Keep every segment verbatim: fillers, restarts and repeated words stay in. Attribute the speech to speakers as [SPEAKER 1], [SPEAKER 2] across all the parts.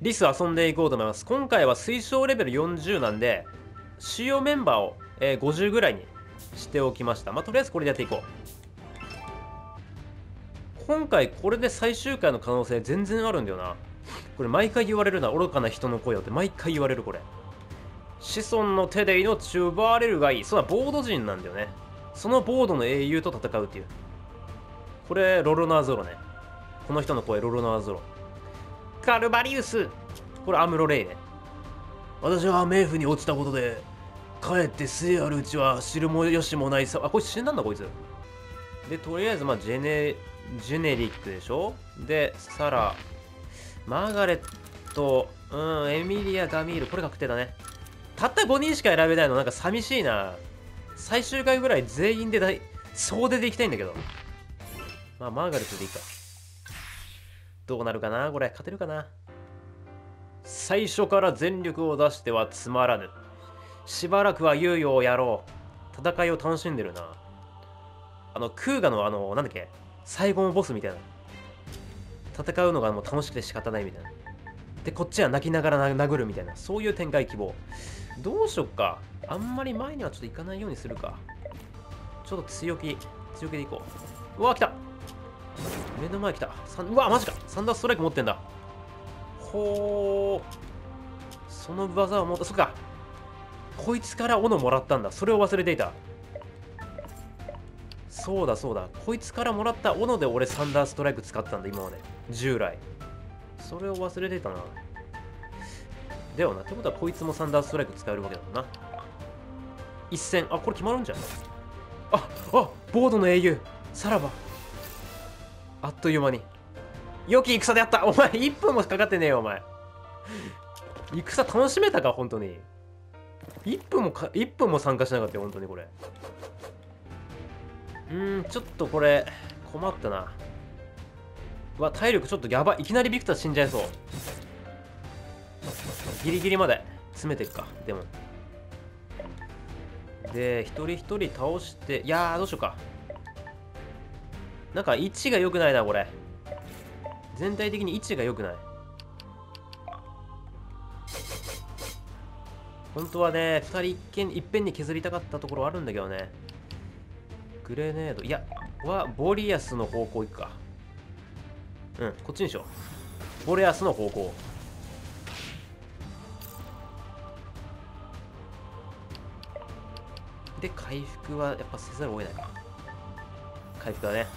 [SPEAKER 1] リス遊んでいこうと思います。今回は推奨レベルよんじゅうなんで、主要メンバーを、えー、ごじゅうぐらいにしておきました。まあ、とりあえずこれでやっていこう。今回これで最終回の可能性全然あるんだよな。これ毎回言われるな。愚かな人の声をって毎回言われるこれ。子孫の手で命を奪われるがいい。そうだ、ボード人なんだよね。そのボードの英雄と戦うっていう。これロロナーゾロね。この人の声ロロナーゾロ。カルバリウス。これアムロレイね。私は冥府に落ちたことで帰って末あるうちは知るもよしもないさ。あ、こいつ死んだんだこいつ。でとりあえずまあジェネジェネリックでしょ。でサラ、マーガレット、うん、エミリア、ガミール、これ確定だね。たったごにんしか選べないのなんか寂しいな。最終回ぐらい全員で大総出でいきたいんだけど。まあマーガレットでいいか。どうなるかなこれ。勝てるかな。最初から全力を出してはつまらぬ。しばらくは猶予をやろう。戦いを楽しんでるな。あのクーガのあのなんだっけ、最後のボスみたいな。戦うのがもう楽しくて仕方ないみたいな。でこっちは泣きながら殴るみたいな、そういう展開希望。どうしよっか。あんまり前にはちょっと行かないようにするか。ちょっと強気強気でいこう。うわ来た、目の前来た。うわマジか、サンダーストライク持ってんだ。ほー、その技を持った。そっか、こいつから斧もらったんだ。それを忘れていた。そうだそうだ、こいつからもらった斧で俺サンダーストライク使ってたんだ今まで従来。それを忘れていたな。だよな。ってことはこいつもサンダーストライク使えるわけだもんな。一戦、あ、これ決まるんじゃん。ああ、ボードの英雄さらば。あっという間に良き戦であった。お前いっぷんもかかってねえよお前。戦楽しめたか本当に。いっぷんもかいっぷんも参加しなかったよ本当にこれ。うーん、ちょっとこれ困ったな。うわ、体力ちょっとやばい。いきなりビクター死んじゃいそう。ギリギリまで詰めていくか。でもで一人一人倒して、いやーどうしようか。なんか位置が良くないなこれ。全体的に位置が良くない。本当はねふたり一見いっぺんに削りたかったところあるんだけどね。グレネード、いやはボリアスの方向行くか。うん、こっちにしよう。ボリアスの方向で、回復はやっぱせざるを得ないか。回復だね。よし、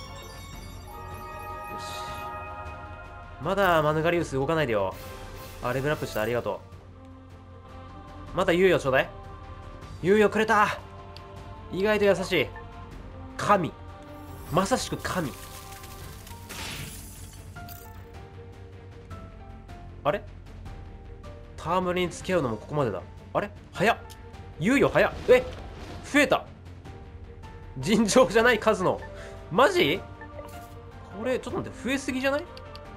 [SPEAKER 1] まだマヌガリウス動かないでよ。あ、レベルアップした、ありがとう。また猶予ちょうだい。猶予くれた。意外と優しい。神、まさしく神。あれ、戯れに付き合うのもここまでだ。あれ早っ、猶予早っ。え、増えた。尋常じゃない数の。マジこれちょっと待って、増えすぎじゃない？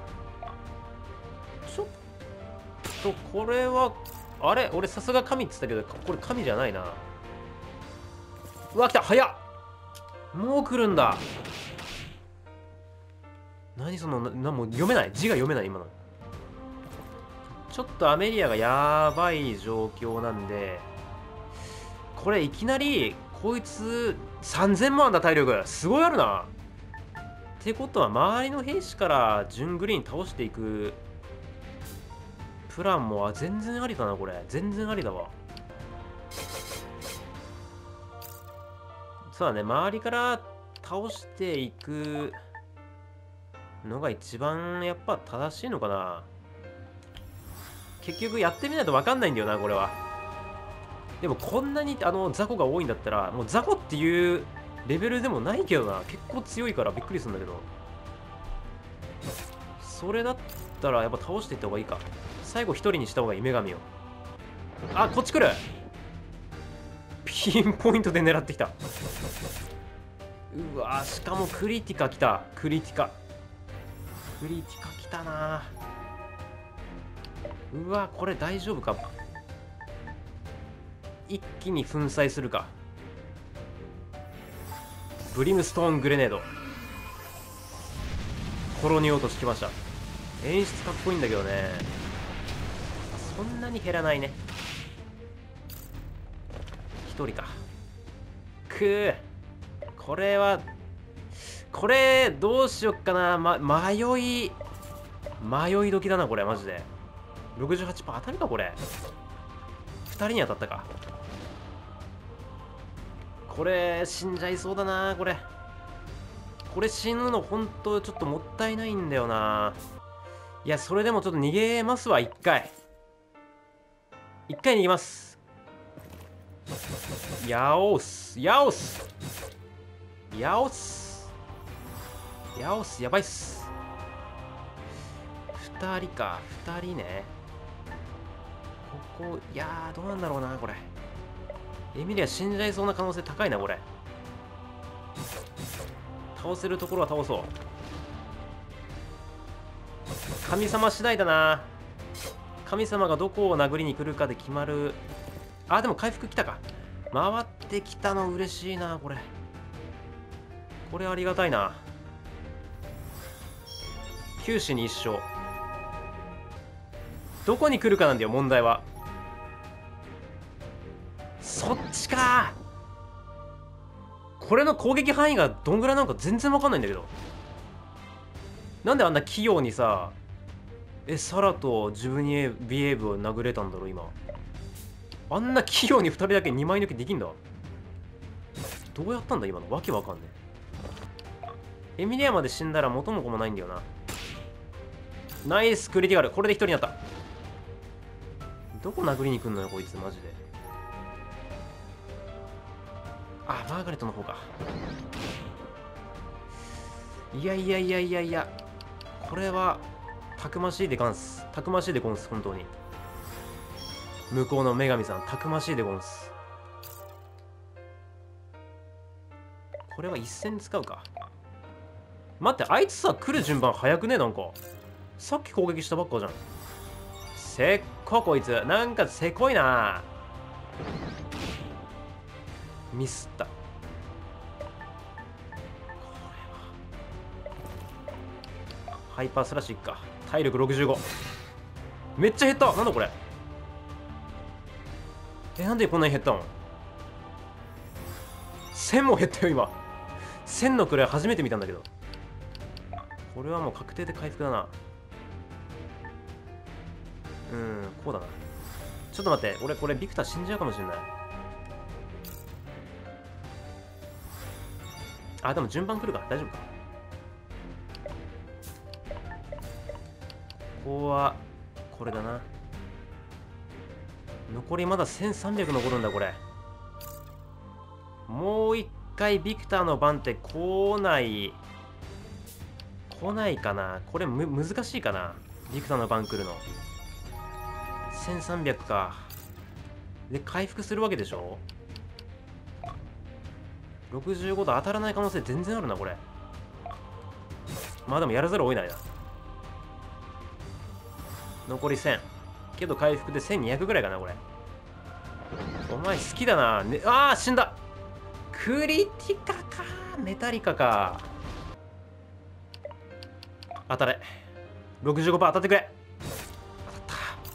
[SPEAKER 1] ちょっとこれはあれ、俺さすが神って言ったけどこれ神じゃないな。うわ来た、早っ。もう来るんだ。何そのな、もう読めない、字が読めない今の。ちょっとアメリアがやばい状況なんで、これいきなりこいつさんぜんもあんだ体力。すごいあるな。ってことは周りの兵士から順繰りに倒していくプランも全然ありだなこれ。全然ありだわ。そうだね、周りから倒していくのが一番やっぱ正しいのかな。結局やってみないと分かんないんだよなこれは。でもこんなにあの雑魚が多いんだったらもう雑魚っていうレベルでもないけどな。結構強いからびっくりするんだけど、それだったらやっぱ倒していった方がいいか。最後一人にした方がいい女神を。あ、こっち来る。ピンポイントで狙ってきた。うわー、しかもクリティカ来た。クリティカクリティカ来たな。うわ、これ大丈夫か。一気に粉砕するか。ブリムストーングレネード、コロニー落としきました。演出かっこいいんだけどね。 そんなに減らないね。ひとりか。くー、これはこれどうしよっかな。ま、迷い迷い時だなこれマジで。 ろくじゅうはちパーセント 当たるかこれ。ふたりに当たったか。これ死んじゃいそうだな。これこれ死ぬの本当ちょっともったいないんだよな。いやそれでもちょっと逃げますわ。一回一回逃げます。やおすやおすやおすやおす。やばいっす。ふたりか。ふたりね。ここいやーどうなんだろうなこれ。エミリア死んじゃいそうな可能性高いなこれ。倒せるところは倒そう。神様次第だな。神様がどこを殴りに来るかで決まる。あでも回復来たか。回ってきたの嬉しいなこれ。これありがたいな。九死に一生。どこに来るかなんだよ問題は。そっちか。これの攻撃範囲がどんぐらいなのか全然わかんないんだけど。なんであんな器用にさ、えサラとジブニエビエーブを殴れたんだろう今。あんな器用にふたりだけにまい抜きできんだ。どうやったんだ今の。わけわかんねえ。エミリアまで死んだら元も子もないんだよな。ナイスクリティカル。これでひとりになった。どこ殴りに来んのよこいつマジで。あマーガレットの方か。いやいやいやいやいやこれはたくましいでゴンス。たくましいでゴンス本当に。向こうの女神さんたくましいでゴンス。これは一戦使うか。待ってあいつさ来る順番早くね。なんかさっき攻撃したばっかじゃん。せっここいつなんかせこいな。ミスった。これはハイパースラッシュいっか。体力ろくじゅうご。めっちゃ減った。なんだこれ。えなんでこんなに減ったの。せんも減ったよ今。せんの位初めて見たんだけど。これはもう確定で回復だな。うんこうだな。ちょっと待って俺これビクター死んじゃうかもしれない。あでも順番来るか大丈夫か。ここはこれだな。残りまだせんさんびゃく残るんだこれ。もう一回ビクターの番って来ない来ないかな。これむ難しいかな。ビクターの番来るのせんさんびゃくか。で回復するわけでしょ。ろくじゅうごど当たらない可能性全然あるなこれ。まあでもやらざるを得ないな。残りせんけど回復でせんにひゃくぐらいかなこれ。お前好きだな、ね、あー死んだ。クリティカかメタリカか。当たれ ろくじゅうごパーセント 当たってくれ。当たった。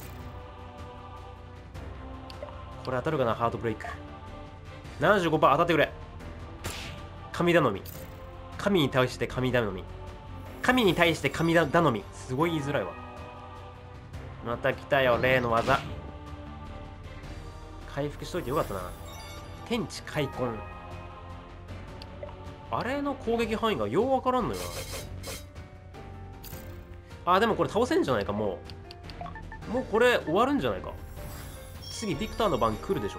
[SPEAKER 1] これ当たるかな。ハートブレイク ななじゅうごパーセント 当たってくれ。神頼み。神に対して神頼み。神に対して神頼み。すごい言いづらいわ。また来たよ例の技。回復しといてよかったな。天地開墾。あれの攻撃範囲がようわからんのよな。あでもこれ倒せんじゃないか。もうもうこれ終わるんじゃないか。次ビクターの番来るでしょ。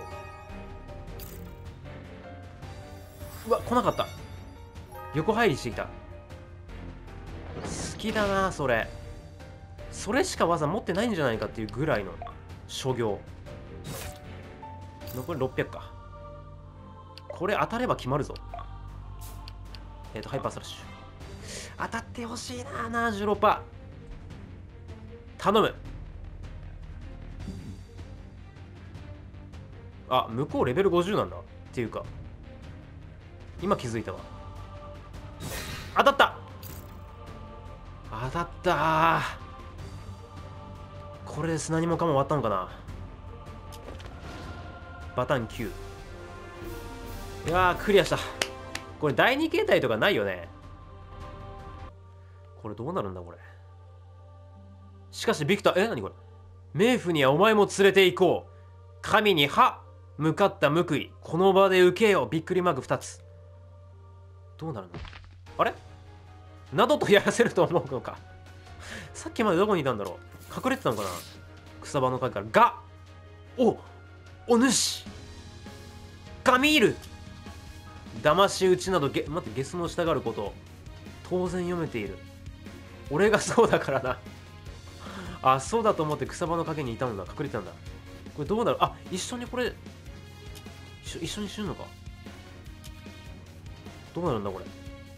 [SPEAKER 1] うわ来なかった。横入りしてきた。好きだなそれ。それしか技持ってないんじゃないかっていうぐらいの所業。残りろっぴゃくか。これ当たれば決まるぞ。えっ、ー、とハイパースラッシュ当たってほしいな。 ななじゅうろくパーセント 頼む。あ向こうレベルごじゅうなんだっていうか今気づいたわ。当たった当たったー。 これです。何もかも終わったのかな。バタンきゅう。いやー、クリアした。これだいに形態とかないよね。これどうなるんだこれ。しかしビクター、え、何これ。冥府にはお前も連れて行こう。神に歯向かった報い。この場で受けよう。びっくりマークふたつ。どうなるの。あれなどとやらせると思うのか。さっきまでどこにいたんだろう。隠れてたのかな。草場の陰からがおお主ガミール。騙し討ちなどゲ待ってゲスの従うこと当然読めている。俺がそうだからな。あ、そうだと思って草場の陰にいたんだ。隠れてたんだ。これどうなる。あ、一緒にこれ一緒一緒に死ぬのか。どうなるんだこれ。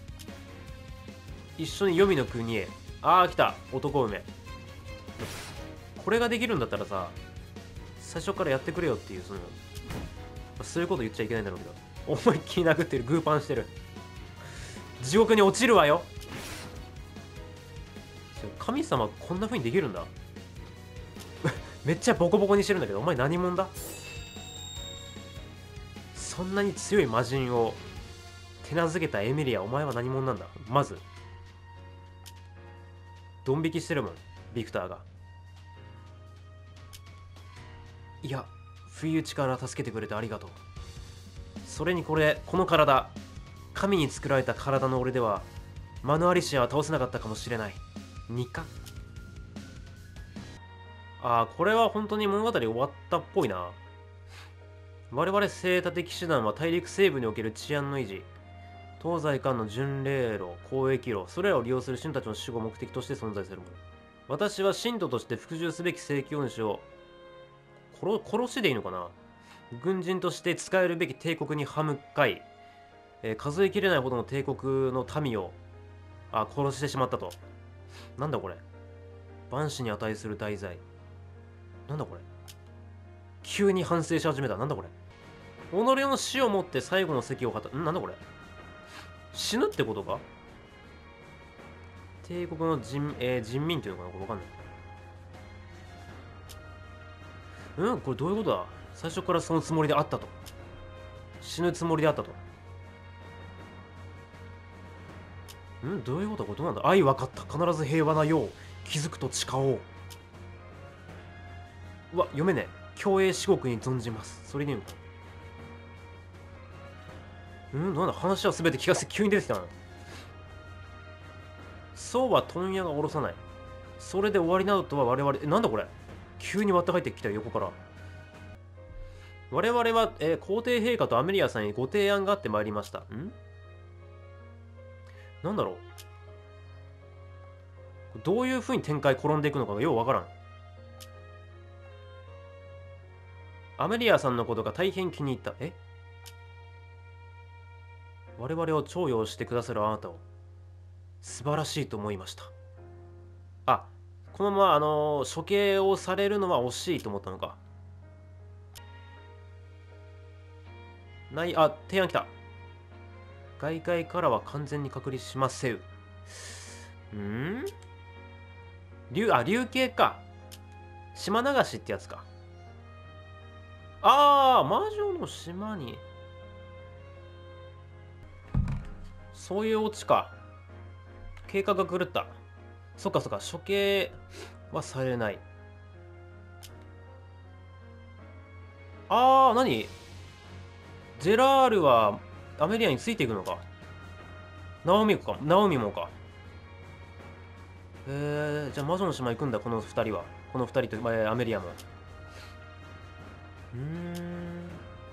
[SPEAKER 1] 一緒に黄泉の国へ。ああ来た男梅。これができるんだったらさ、最初からやってくれよっていう、そのそういうこと言っちゃいけないんだろうけど、思いっきり殴ってる。グーパンしてる。地獄に落ちるわよ。神様こんな風にできるんだ。めっちゃボコボコにしてるんだけど、お前何者だ。そんなに強い魔人を手なずけたエミリア、お前は何者なんだ。まずドン引きしてるもんビクターが。いや、不意打ちから助けてくれてありがとう。それにこれ、この体、神に作られた体の俺ではマヌアリシアは倒せなかったかもしれない。にか。ああ、これは本当に物語終わったっぽいな。我々生多的手段は大陸西部における治安の維持、東西間の巡礼路、交易路、それらを利用する神たちの守護を目的として存在するもの。私は信徒として服従すべき正教主を殺、殺しでいいのかな。軍人として使えるべき帝国に歯向かい、えー、数えきれないほどの帝国の民をあ殺してしまったと。なんだこれ。万死に値する大罪。なんだこれ。急に反省し始めた。なんだこれ。己の死をもって最後の席を果たん。なんだこれ。死ぬってことか。帝国の人、えー、人民っていうのかな。これわかんない。うんこれどういうことだ。最初からそのつもりであったと。死ぬつもりであったと。んどういうことだ。これどうなんだ。愛分かった。必ず平和なよう気づくと誓おう。うわ読めねえ。共栄至極に存じます。それでいいのか。うんなんだ。話は全て聞かせ。急に出てきたな。そうは問屋が下ろさない。それで終わりなどとは我々。えなんだこれ。急に割って入ってきたよ横から。我々は、えー、皇帝陛下とアメリアさんにご提案があってまいりました。んなんだろう。どういう風に展開転んでいくのかがようわからん。アメリアさんのことが大変気に入った。え我々を重用してくださるあなたを素晴らしいと思いました。あ、このままあのー、処刑をされるのは惜しいと思ったのか。ない、あ、提案来た。外界からは完全に隔離しませう。ん竜、あ、竜系か。島流しってやつか。ああ、魔女の島に。そういうオチか。計画が狂った。そっかそっか、処刑はされない。ああ、何ジェラールはアメリアについていくのか。ナオミか。ナオミもか。えー、じゃあ魔女の島行くんだ、この二人は。この二人と、まあ、アメリアも。うーん。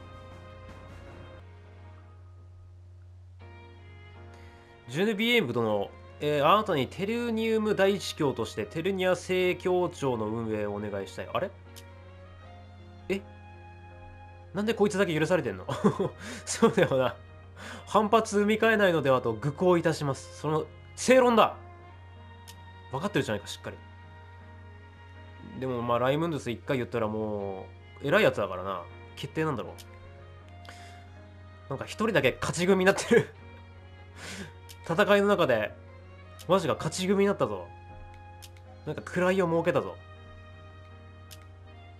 [SPEAKER 1] ジュネビエーブ殿、えー、あなたにテルニウム大司教としてテルニア正教庁の運営をお願いしたい。あれえなんでこいつだけ許されてんの。そうだよな。反発生みかえないのではと愚行いたします。その正論だ。分かってるじゃないかしっかり。でもまあライムンドゥス一回言ったらもう偉いやつだからな。決定なんだろう。なんか一人だけ勝ち組になってる。戦いの中でマジが勝ち組になったぞ。なんか位を設けたぞ。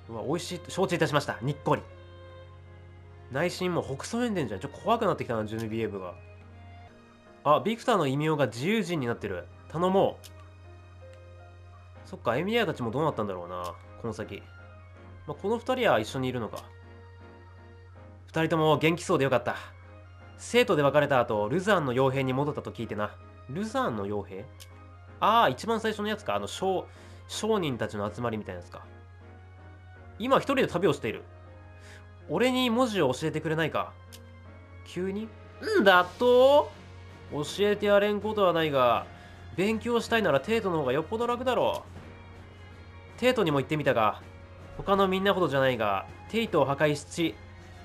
[SPEAKER 1] うわ、美味しい。承知いたしました。にっこり。内心もう北総変電じゃん。ちょっと怖くなってきたな、ジュネビエーブが。あ、ビクターの異名が自由人になってる。頼もう。そっか、エミリアたちもどうなったんだろうな、この先。まあ、この二人は一緒にいるのか。二人とも元気そうでよかった。生徒で別れた後、ルザーンの傭兵に戻ったと聞いてな。ルザーンの傭兵？ああ、一番最初のやつか。あの、商、商人たちの集まりみたいなやつか。今一人で旅をしている。俺に文字を教えてくれないか。急に？んだと？教えてやれんことはないが、勉強したいならテートの方がよっぽど楽だろう。テートにも言ってみたが、他のみんなほどじゃないが、テイトを破壊し、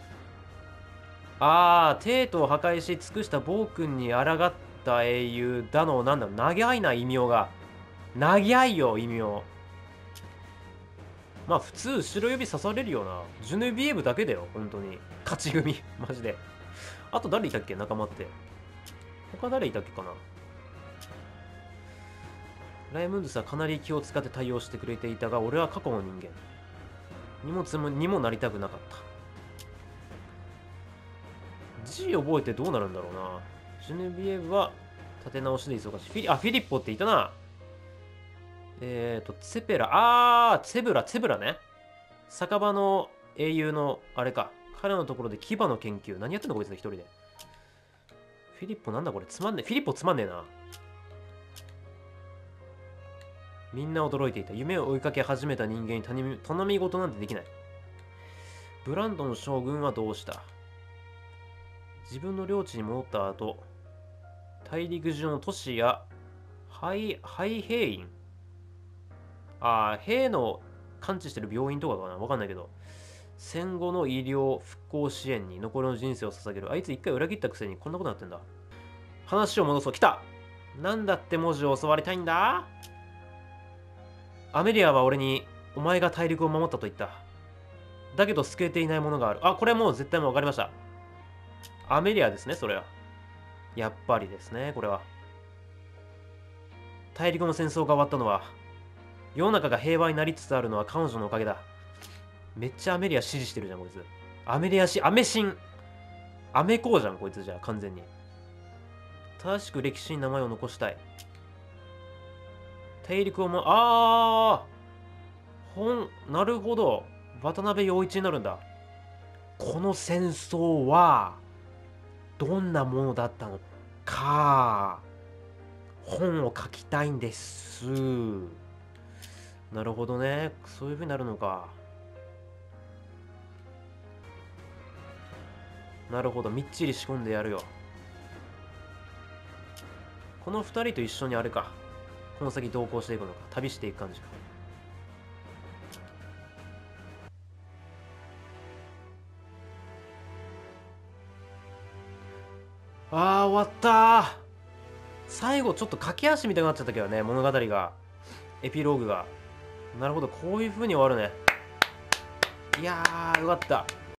[SPEAKER 1] あー、テートを破壊し尽くした暴君に抗った英雄だの、なんだろう、長いな、異名が。長いよ、異名。まあ普通、後ろ指刺されるよな。ジュネビエーブだけだよ、本当に。勝ち組、マジで。あと誰いたっけ、仲間って。他誰いたっけかな。ライムンドゥスはかなり気を使って対応してくれていたが、俺は過去の人間。荷物もにもなりたくなかった。G 覚えてどうなるんだろうな。ジュネビエーブは立て直しで忙しい。フィリ、あ、フィリッポっていたな。えーと、ツェペラ。あー、ツェブラ、ツェブラね。酒場の英雄の、あれか。彼のところで牙の研究。何やってんのこいつ一人で。フィリッポなんだこれ。つまんねえ。フィリッポつまんねえな。みんな驚いていた。夢を追いかけ始めた人間に頼み、頼み事なんてできない。ブランドン将軍はどうした？自分の領地に戻った後、大陸上の都市や廃、廃兵院、ああ、兵の完治してる病院とかかな、わかんないけど、戦後の医療復興支援に残りの人生を捧げる。あいつ一回裏切ったくせにこんなことになってんだ。話を戻そう。来た。なんだって文字を教わりたいんだ？アメリアは俺に、お前が大陸を守ったと言った。だけど救えていないものがある。あ、これはもう絶対もう分かりました。アメリアですね、それは。やっぱりですね、これは。大陸の戦争が終わったのは、世の中が平和になりつつあるのは彼女のおかげだ。めっちゃアメリア支持してるじゃん、こいつ。アメリアし、アメシン。アメコーじゃん、こいつじゃあ、完全に。正しく歴史に名前を残したい。大陸をも、あーほん、なるほど。渡辺陽一になるんだ。この戦争は、どんなものだったのか、本を書きたいんです。なるほどね。そういう風になるのか。なるほど。みっちり仕込んでやるよ。この二人と一緒にあれか。この先同行していくのか。旅していく感じか。あー、終わったー。最後ちょっと駆け足みたいになっちゃったけどね、物語が。エピローグが。なるほど、こういう風に終わるね。いやー、よかった。